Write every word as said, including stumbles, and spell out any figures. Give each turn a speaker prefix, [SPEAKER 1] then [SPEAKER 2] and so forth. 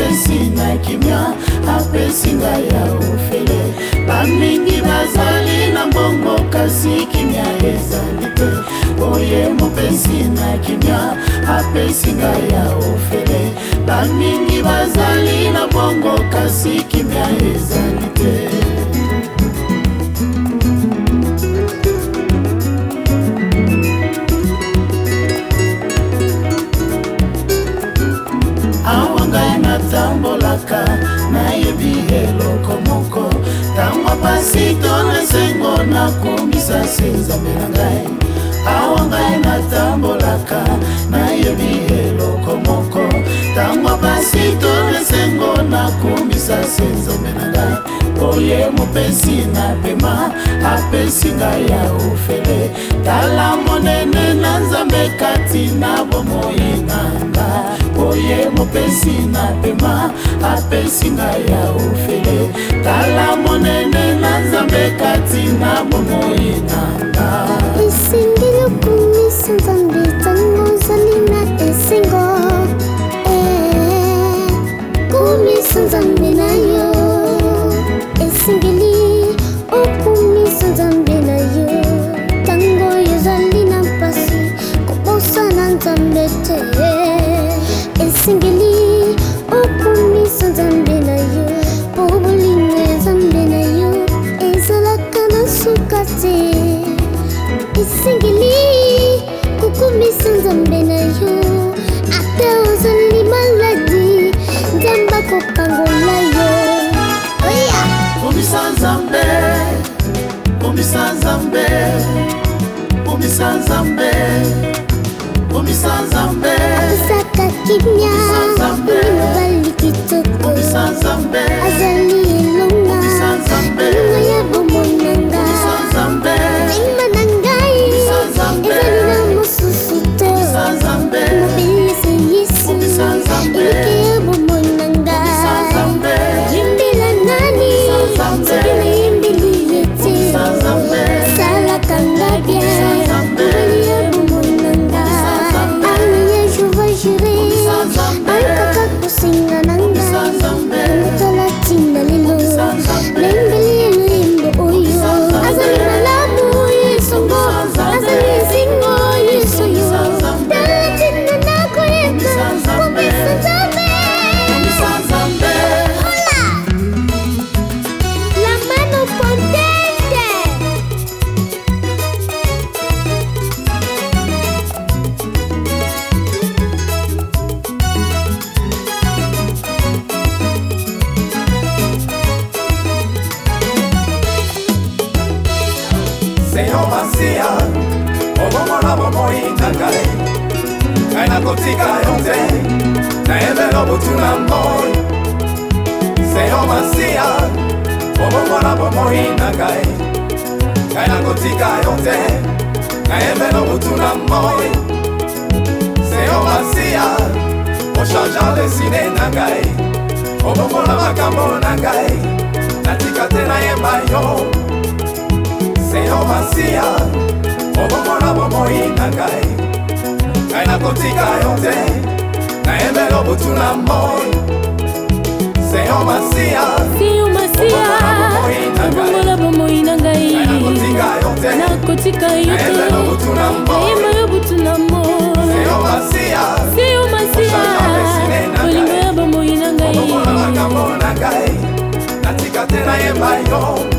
[SPEAKER 1] mopesi na kimia apesi ngai ya ofele. Bamingi bazali na mbongo kasi kimia ezali te. Oye mopesi na kimia apesi ngai ya ofele. Bamingi bazali na mbongo kasi kimia ezali te. Tambolaka na yebi eloko moko tangwa pasito na sengo na kumisa senza melangai. Awa ngai na tambolaka na yebi eloko moko tangwa pasito na sengo na kumisa senza melangai. Oye mopesi na pema apesi ngai ya ofele. Tala monene na nzambe kati na bomoi nanga. Oye mopesi na pema apesi ngai ya ofele. Tala monene na nzambe kati na bomoi nanga.
[SPEAKER 2] Isingilo kumisa nzambe tango zalina esingo. Eh, kumisa nzambe na yo. Esingili okumisa nzambe na yo. Tango yo zalina pasi kuposa na nzambe te. Esingili okumisa nzambe na yo. Pobolinga nzambe na yo ezalaka na suka te. Esingili kukumisa nzambe na yo. Ata ozali maladi nzamba kokangola yo. Oya
[SPEAKER 1] Kumisa nzambe, kumisa nzambe, kumisa nzambe, kumisa nzambe.
[SPEAKER 2] Saka kimia Mibali kitoko
[SPEAKER 1] Kumisa nzambe,
[SPEAKER 2] Azali ilonga
[SPEAKER 1] kumisa nzambe,
[SPEAKER 2] Ilonga ya bomonanga
[SPEAKER 1] kumisa nzambe,
[SPEAKER 2] Naima nangai
[SPEAKER 1] kumisa nzambe,
[SPEAKER 2] Ezali na mosusuto
[SPEAKER 1] kumisa nzambe,
[SPEAKER 2] Mobili se yesu
[SPEAKER 1] kumisa nzambe,
[SPEAKER 2] Ilike ya bomonanga
[SPEAKER 1] kumisa nzambe,
[SPEAKER 2] Yimbila nani Sabina yimbili yete
[SPEAKER 1] kumisa nzambe,
[SPEAKER 2] Sala kangabia Mobili ya bomonanga Ani ya juva jire Alikaka kusinga nanga Mutala tinda lilo Lembeli ya limbo oyo Azali malamu yesongo Azali zingo yeso yo Dala tinda nako yeka Kumisa nzambe
[SPEAKER 1] kumisa nzambe.
[SPEAKER 2] Hola La mano potente
[SPEAKER 3] Señor Masia, obomo na bomo inangai. Kaina kotika yote, na ebelo butuna moi. Señor Masia, obomo na bomo inangai. Kaina kotika yote, na ebelo butuna moi. Señor Masia, o changeant le ciné nangai. Obomo na makambo nangai, natika tena yemba yo. Señor Masia, obomo na bomo inangai. Kaina kotika yote, na ebelo butuna moi. Señor Masia,
[SPEAKER 4] Señor Masia, obomo na bomo inangai.
[SPEAKER 3] kaina kotika yote,
[SPEAKER 4] Na kotika
[SPEAKER 3] na
[SPEAKER 4] yote
[SPEAKER 3] ebelo butuna moi.
[SPEAKER 4] Ema yo butuna mo
[SPEAKER 3] Señor Masia,
[SPEAKER 4] Señor Masia, olingo ya bomo inangai.
[SPEAKER 3] obomo na makambo nangai, natika tena yemba yo.